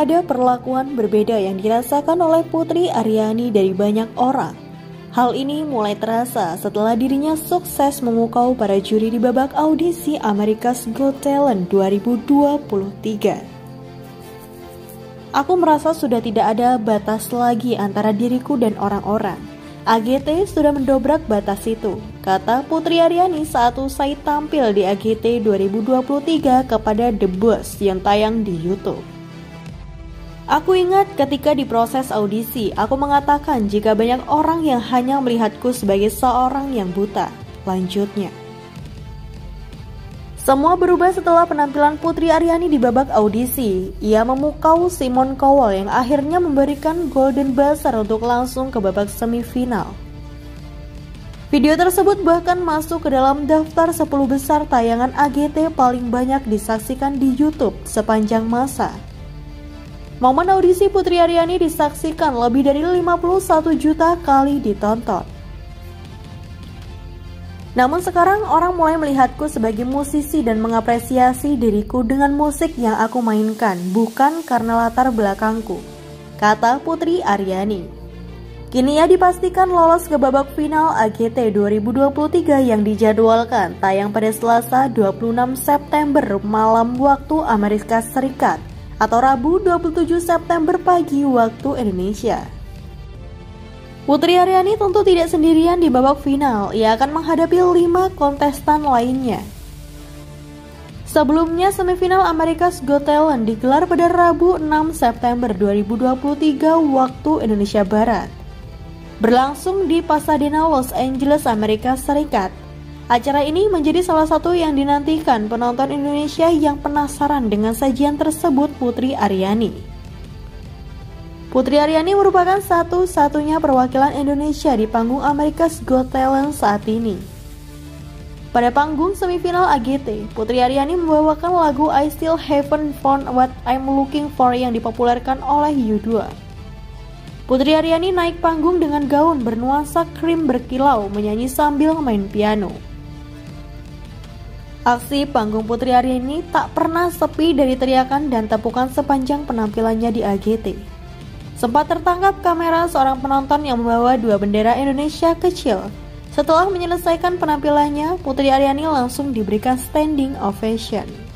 ada perlakuan berbeda yang dirasakan oleh Putri Aryani dari banyak orang. Hal ini mulai terasa setelah dirinya sukses memukau para juri di babak audisi America's Got Talent 2023. Aku merasa sudah tidak ada batas lagi antara diriku dan orang-orang. AGT sudah mendobrak batas itu, kata Putri Aryani saat usai tampil di AGT 2023 kepada The Boss yang tayang di YouTube. Aku ingat ketika di proses audisi, aku mengatakan jika banyak orang yang hanya melihatku sebagai seorang yang buta. Lanjutnya, semua berubah setelah penampilan Putri Aryani di babak audisi. Ia memukau Simon Cowell yang akhirnya memberikan golden buzzer untuk langsung ke babak semifinal. Video tersebut bahkan masuk ke dalam daftar 10 besar tayangan AGT paling banyak disaksikan di YouTube sepanjang masa. Momen audisi Putri Aryani disaksikan lebih dari 51 juta kali ditonton. Namun sekarang orang mulai melihatku sebagai musisi dan mengapresiasi diriku dengan musik yang aku mainkan, bukan karena latar belakangku, kata Putri Aryani. Kini ia dipastikan lolos ke babak final AGT 2023 yang dijadwalkan tayang pada Selasa 26 September malam waktu Amerika Serikat atau Rabu 27 September pagi waktu Indonesia. Putri Aryani tentu tidak sendirian di babak final, ia akan menghadapi 5 kontestan lainnya. Sebelumnya, semifinal America's Got Talent digelar pada Rabu 6 September 2023 waktu Indonesia Barat. Berlangsung di Pasadena, Los Angeles, Amerika Serikat. Acara ini menjadi salah satu yang dinantikan penonton Indonesia yang penasaran dengan sajian tersebut Putri Aryani. Putri Aryani merupakan satu-satunya perwakilan Indonesia di panggung America's Got Talent saat ini. Pada panggung semifinal AGT, Putri Aryani membawakan lagu I Still Haven't Found What I'm Looking For yang dipopulerkan oleh U2. Putri Aryani naik panggung dengan gaun bernuansa krim berkilau menyanyi sambil main piano. Aksi panggung Putri Aryani tak pernah sepi dari teriakan dan tepukan sepanjang penampilannya di AGT. Sempat tertangkap kamera seorang penonton yang membawa 2 bendera Indonesia kecil. Setelah menyelesaikan penampilannya, Putri Aryani langsung diberikan standing ovation.